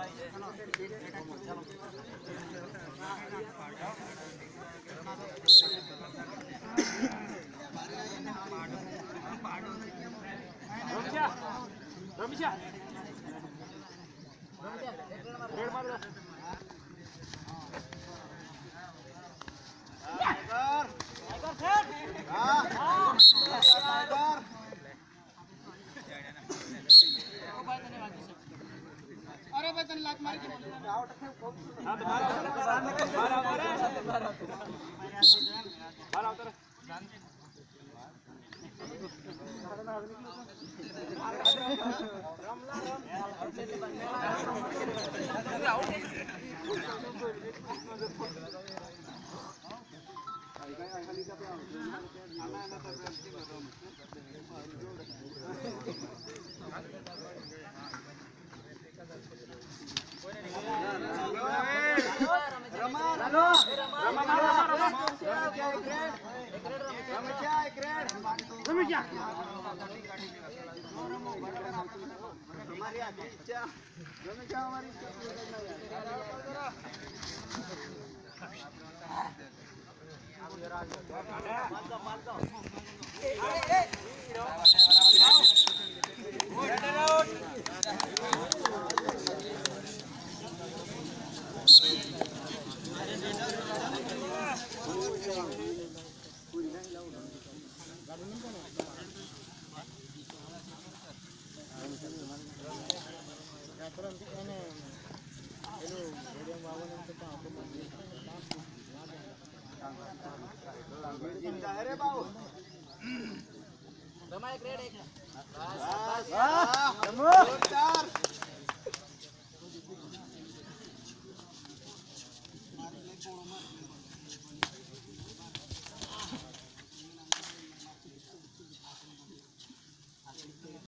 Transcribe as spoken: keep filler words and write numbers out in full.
रमेशा red मार दो tiger tiger set हां हां टाइगर अरे भाई तने लात मार के आउट हां तो मारा मारा मारा मारा मारा उतर रमला हमारी आखिरी इच्छा रमेशा हमारी अरे बाबू एक रेड एक